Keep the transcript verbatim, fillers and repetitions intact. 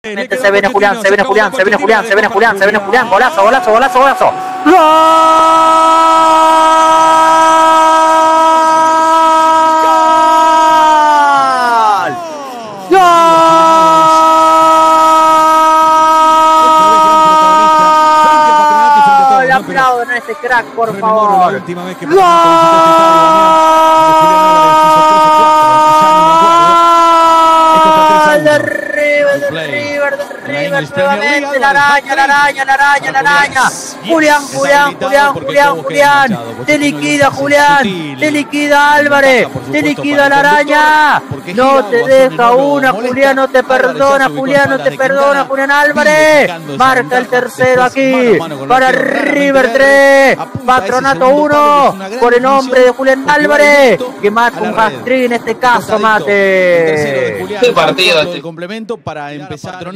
Se viene Julián, se viene Julián, se viene Julián, se viene Julián, se viene Julián, golazo, golazo, golazo, golazo. ¡Gol! ¡Gol! Aplauden a este crack, por favor. ¡Gol! De River, de River, de River, nuevamente la araña, la araña, la araña, la araña. Julián, Julián, Julián, Julián, Julián. Te liquida Julián, te liquida Álvarez, te liquida la araña. No te deja una, Julián, no te perdona, Julián, no te perdona, Julián Álvarez. Marca el tercero aquí para River tres, Patronato uno, por el nombre de Julián Álvarez, que mata un hat-trick en este caso, mate. Qué partido. El complemento para empezar.